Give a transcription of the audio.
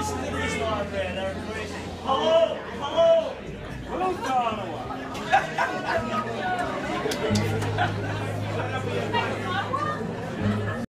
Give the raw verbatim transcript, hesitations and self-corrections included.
listen to these live there, they're crazy. Hello! Hello! Hello, Ottawa!